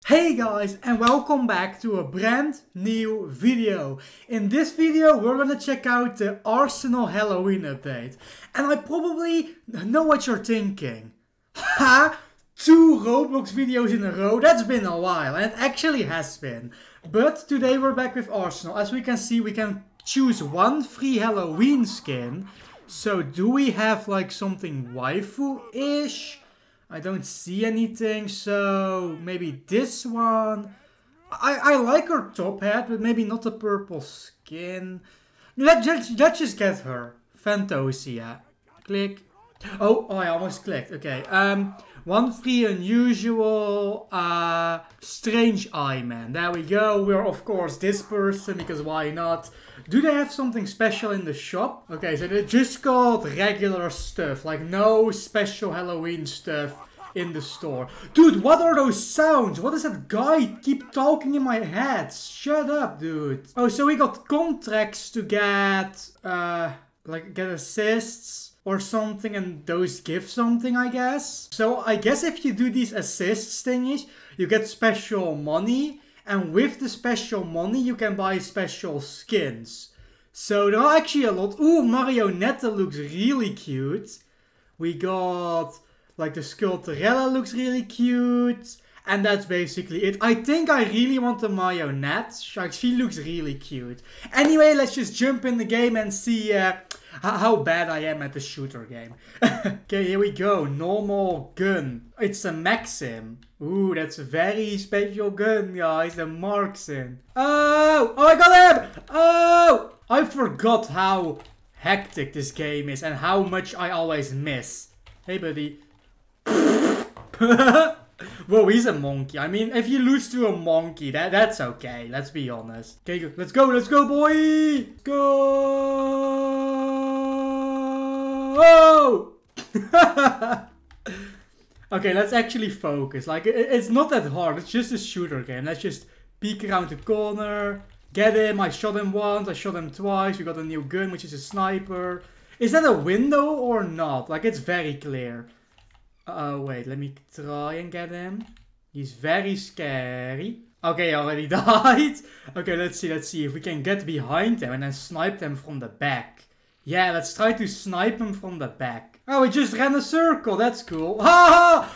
Hey guys, and welcome back to a brand new video. In this video we're gonna check out the Arsenal Halloween update. And I probably know what you're thinking. Ha! 2 Roblox videos in a row? That's been a while, and it actually has been. But today we're back with Arsenal. As we can see, we can choose one free Halloween skin. So do we have like something waifu-ish? I don't see anything, so maybe this one. I like her top hat, but maybe not the purple skin. Let's just get her. Fantasia. Click. Oh, I almost clicked. Okay. One free unusual strange eye man. There we go. We're of course this person, because why not? Do they have something special in the shop? Okay, so they just got regular stuff, like no special Halloween stuff in the store. Dude, what are those sounds? What does that guy keep talking in my head? Shut up, dude. Oh, so we got contracts to get, get assists or something, and those give something, I guess. So I guess if you do these assists thingies, you get special money. And with the special money, you can buy special skins. So there are actually a lot. Ooh, Marionette looks really cute. We got, like, the Sculptorella looks really cute. And that's basically it. I think I really want the Marionette. She looks really cute. Anyway, let's just jump in the game and see how bad I am at the shooter game. Okay, here we go. Normal gun. It's a Maxim. Ooh, that's a very special gun, guys. The Markson. Oh! Oh, I got him! Oh! I forgot how hectic this game is and how much I always miss. Hey, buddy. Whoa, he's a monkey. I mean, if you lose to a monkey, that's okay. Let's be honest. Okay, let's go, boy! Go! Okay, let's actually focus. Like, it's not that hard. It's just a shooter game. Let's just peek around the corner. Get him. I shot him once. I shot him twice. We got a new gun, which is a sniper. Is that a window or not? Like, it's very clear. Wait. Let me try and get him. He's very scary. Okay, I already died. Okay, let's see if we can get behind him and then snipe them from the back. Yeah, let's try to snipe him from the back. Oh, we just ran a circle. That's cool. Ha!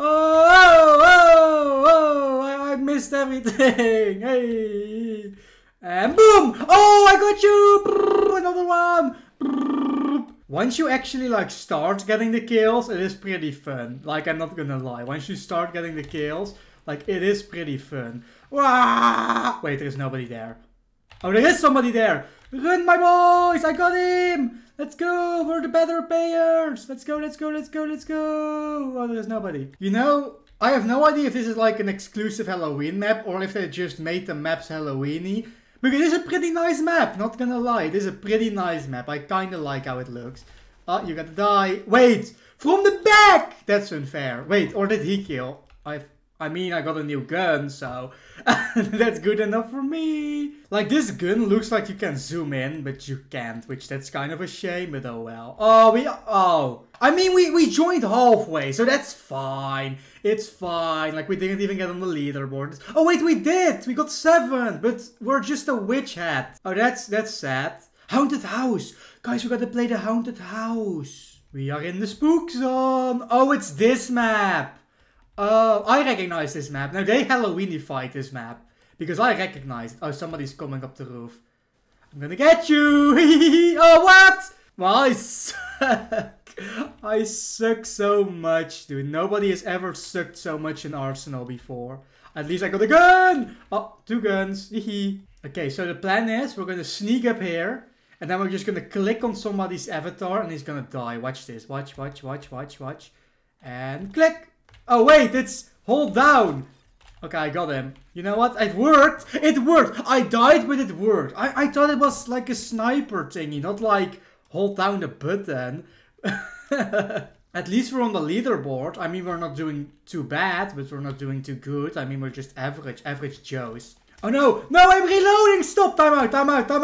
I missed everything. Hey. And boom! Oh, I got you! Another one! Once you actually, like, start getting the kills, it is pretty fun. Like, I'm not gonna lie. Once you start getting the kills, like, it is pretty fun. Wait, there's nobody there. Oh, there is somebody there. Run, my boys! I got him! Let's go! We're the better players! Let's go! Oh, there's nobody. You know, I have no idea if this is like an exclusive Halloween map or if they just made the maps Halloween-y. Because it's a pretty nice map, not gonna lie. It is a pretty nice map. I kinda like how it looks. Oh, you gotta die. Wait! From the back! That's unfair. Wait, or did he kill? I mean, I got a new gun, so that's good enough for me. Like, this gun looks like you can zoom in, but you can't, which that's kind of a shame, but oh well. I mean, we joined halfway, so that's fine. It's fine. Like, we didn't even get on the leaderboard. Oh, wait, we did. We got 7th, but we're just a witch hat. Oh, that's sad. Haunted house. Guys, we gotta play the haunted house. We are in the spook zone. Oh, it's this map. I recognize this map. Now, they Halloweenified this map. Because I recognize it. Oh, somebody's coming up the roof. I'm gonna get you! Oh, what? Well, I suck. I suck so much, dude. Nobody has ever sucked so much in Arsenal before. At least I got a gun! Oh, 2 guns. Okay, so the plan is we're gonna sneak up here. And then we're just gonna click on somebody's avatar and he's gonna die. Watch this. Watch. And click! Oh, wait, it's hold down. Okay, I got him. You know what? It worked. It worked. I died, but it worked. I thought it was like a sniper thingy, not like hold down the button. At least we're on the leaderboard. I mean, we're not doing too bad, but we're not doing too good. I mean, we're just average Joes. Oh, no. No, I'm reloading. Stop. Time out.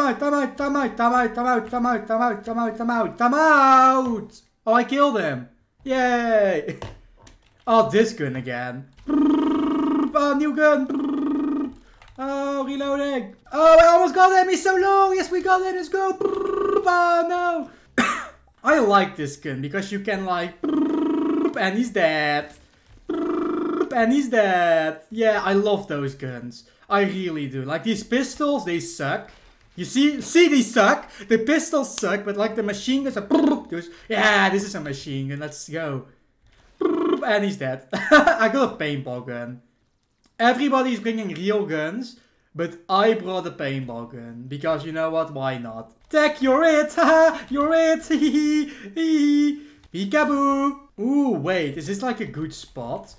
Oh, I killed him. Yay. Oh, this gun again. Oh, new gun. Oh, reloading. Oh, I almost got him. He's so low. Yes, we got him. Let's go. Oh, no. I like this gun because you can like... And he's dead. And he's dead. Yeah, I love those guns. I really do. Like these pistols, they suck. You see these suck. The pistols suck, but like the machine guns are... Yeah, this is a machine gun. Let's go. And he's dead. I got a paintball gun. Everybody's bringing real guns, but I brought a paintball gun. Because you know what? Why not? Tech, you're it! Haha, you're it! Hehehe. Peekaboo! Ooh, wait. Is this like a good spot?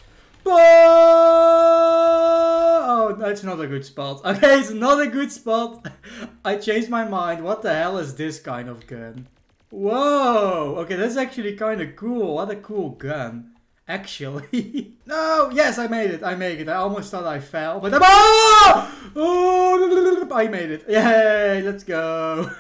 Oh, that's not a good spot. Okay, it's not a good spot. I changed my mind. What the hell is this kind of gun? Whoa! Okay, that's actually kind of cool. What a cool gun. Actually. No! Yes, I made it. I made it. I almost thought I fell. But oh! I made it. Yay! Let's go.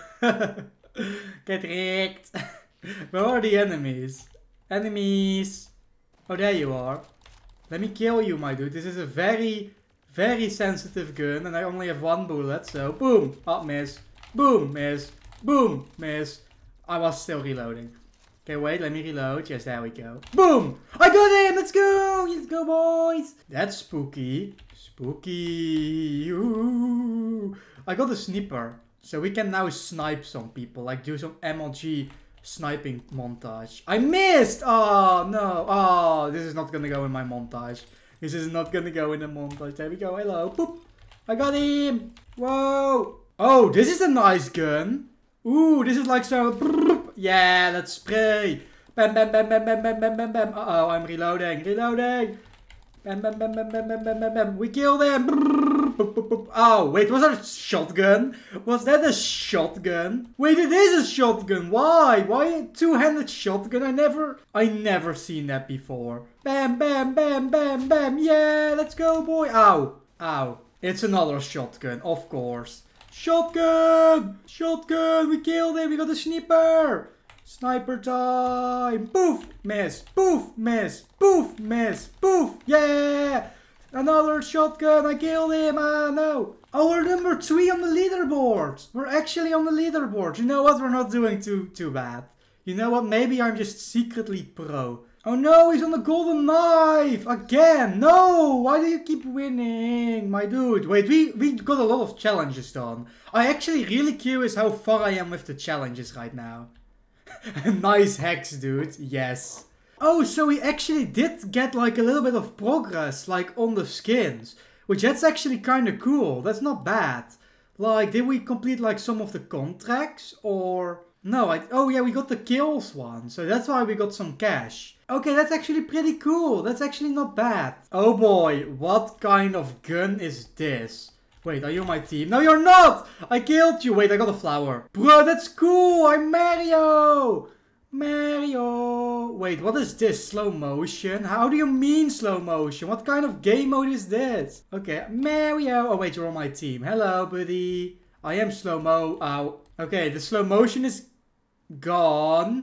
Get wrecked. Where are the enemies? Enemies. Oh, there you are. Let me kill you, my dude. This is a very, very sensitive gun. And I only have one bullet. So, boom. Oh, miss. Boom, miss. Boom, miss. I was still reloading. Okay, wait, let me reload. Yes, there we go. Boom! I got him! Let's go! Let's go, boys! That's spooky. Spooky. Ooh. I got a sniper. So we can now snipe some people. Like, do some MLG sniping montage. I missed! Oh, no. Oh, this is not gonna go in my montage. This is not gonna go in the montage. There we go. Hello. Boop. I got him! Whoa! Oh, this is a nice gun. Ooh, this is like so... Yeah, let's spray. Bam, bam, bam, bam, bam, bam, bam, bam, bam. Uh-oh, I'm reloading. Reloading. Bam, bam, bam, bam, bam, bam, bam, bam, bam. We killed him. Boop, boop, boop. Oh, wait, was that a shotgun? Was that a shotgun? Wait, it is a shotgun. Why? Why a two-handed shotgun? I never seen that before. Bam, bam, bam, bam, bam. Yeah, let's go, boy. Ow. Ow. It's another shotgun, of course. Shotgun! Shotgun! We killed him! We got a sniper! Sniper time! Poof! Miss! Poof! Miss! Poof! Miss! Poof! Yeah! Another shotgun! I killed him! Ah, no! Oh, we're number 3 on the leaderboard! We're actually on the leaderboard. You know what? We're not doing too bad. You know what? Maybe I'm just secretly pro. Oh no, he's on the golden knife! Again! No! Why do you keep winning? My dude. Wait, we got a lot of challenges done. I'm actually really curious how far I am with the challenges right now. Nice hacks, dude. Yes. Oh, so we actually did get like a little bit of progress, like on the skins. Which that's actually kind of cool. That's not bad. Like, did we complete like some of the contracts? Or... No, oh yeah, we got the kills one. So that's why we got some cash. Okay, that's actually pretty cool. That's actually not bad. Oh boy, what kind of gun is this? Wait, are you on my team? No, you're not! I killed you. Wait, I got a flower. Bro, that's cool. I'm Mario. Mario. Wait, what is this? Slow motion? How do you mean slow motion? What kind of game mode is this? Okay, Mario. Oh wait, you're on my team. Hello, buddy. I am slow-mo. Ow. Okay, the slow motion is gone.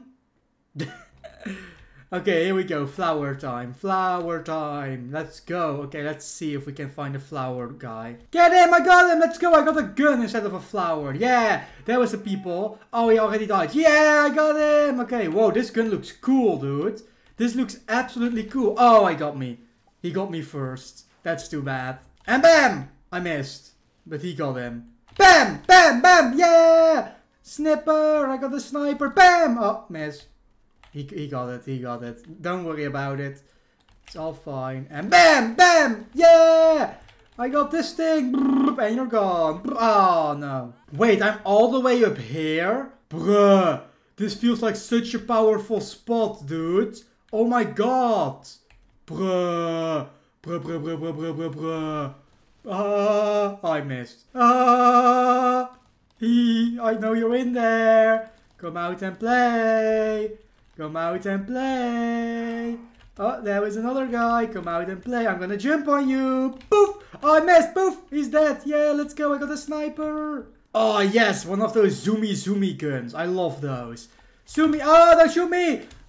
Okay, here we go. Flower time. Flower time. Let's go. Okay, let's see if we can find a flower guy. Get him! I got him! Let's go! I got a gun instead of a flower. Yeah! There was the people. Oh, he already died. Yeah! I got him! Okay, whoa. This gun looks cool, dude. This looks absolutely cool. Oh, I got me. He got me first. That's too bad. And bam! I missed. But he got him. Bam! Bam! Bam! Yeah! Snipper! I got the sniper. Bam! Oh, miss. He got it. He got it. Don't worry about it. It's all fine. And bam! Bam! Yeah! I got this thing. And you're gone. Oh, no. Wait, I'm all the way up here? Bruh. This feels like such a powerful spot, dude. Oh my god. Bruh. Bruh, bruh, bruh, bruh, bruh, bruh, bruh. Ah, I missed. Ah, I know you're in there. Come out and play. Come out and play. Oh, there was another guy. Come out and play. I'm gonna jump on you. Poof. Oh, I missed. Poof. He's dead. Yeah, let's go. I got a sniper. Oh, yes. One of those zoomy guns. I love those. Zoomy. Oh, don't shoot me.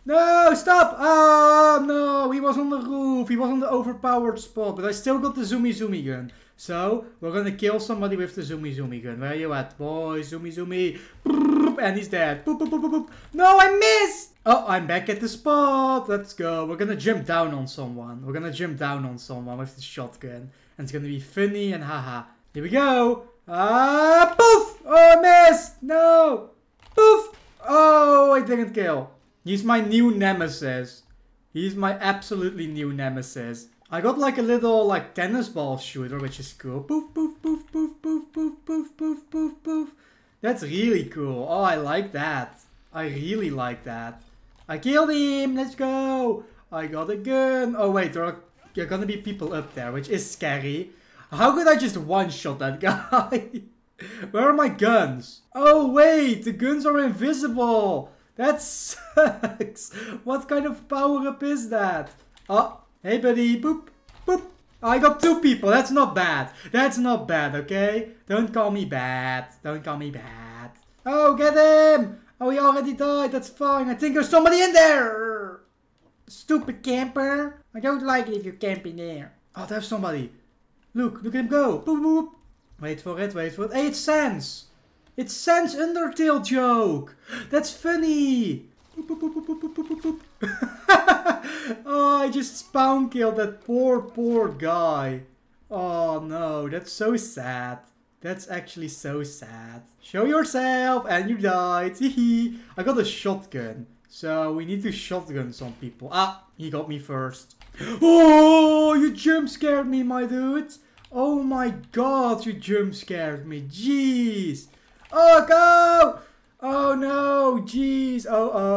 No, stop! Oh, no, he was on the roof. He was on the overpowered spot, but I still got the zoomy gun. So, we're gonna kill somebody with the zoomy gun. Where you at, boy? Zoomy. And he's dead. Boop, boop, boop, boop, boop. No, I missed! Oh, I'm back at the spot. Let's go. We're gonna jump down on someone. We're gonna jump down on someone with the shotgun. And it's gonna be funny and haha. Here we go. Ah, poof! Oh, I missed! No! Poof! Oh, I didn't kill. He's my new nemesis. He's my absolutely new nemesis. I got like a little like tennis ball shooter, which is cool. Poof, poof, poof, poof, poof, poof, poof, poof, poof, poof. That's really cool. Oh, I like that. I really like that. I killed him. Let's go. I got a gun. Oh, wait. There are gonna be people up there, which is scary. How could I just one-shot that guy? Where are my guns? Oh, wait. The guns are invisible. That sucks. What kind of power-up is that? Oh, hey, buddy. Boop. Boop. I got 2 people. That's not bad. That's not bad, okay? Don't call me bad. Don't call me bad. Oh, get him. Oh, he already died. That's fine. I think there's somebody in there. Stupid camper. I don't like it if you camp in there. Oh, there's somebody. Look at him go. Boop, boop. Wait for it. Hey, it's Sans. It's Sans Undertale joke. That's funny. Boop, boop, boop, boop, boop, boop, boop, boop. Oh, I just spawn killed that poor guy. Oh no, that's so sad. That's actually so sad. Show yourself, and you died. Hehe. I got a shotgun. So we need to shotgun some people. Ah, he got me first. Oh, you jump scared me, my dude. Oh my god, you jump scared me. Jeez. Oh, go! Oh no, jeez.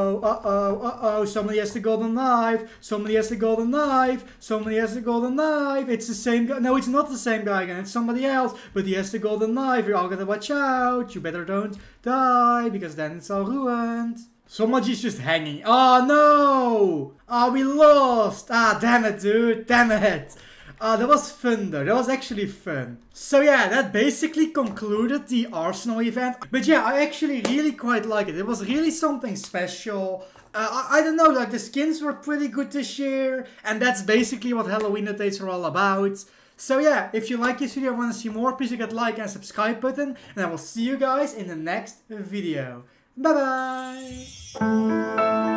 Uh-oh. Somebody has the golden knife. Somebody has the golden knife. Somebody has the golden knife. It's the same guy. No, it's not the same guy again. It's somebody else. But he has the golden knife. You're all gonna watch out. You better don't die, because then it's all ruined. Somebody's just hanging. Oh no! Oh, we lost. Ah, damn it, dude. Damn it. That was fun though. That was actually fun. So yeah, that basically concluded the Arsenal event. But yeah, I actually really quite like it. It was really something special. I don't know, like the skins were pretty good this year. And that's basically what Halloween updates are all about. So yeah, if you like this video and want to see more, please hit that like and subscribe button. And I will see you guys in the next video. Bye bye!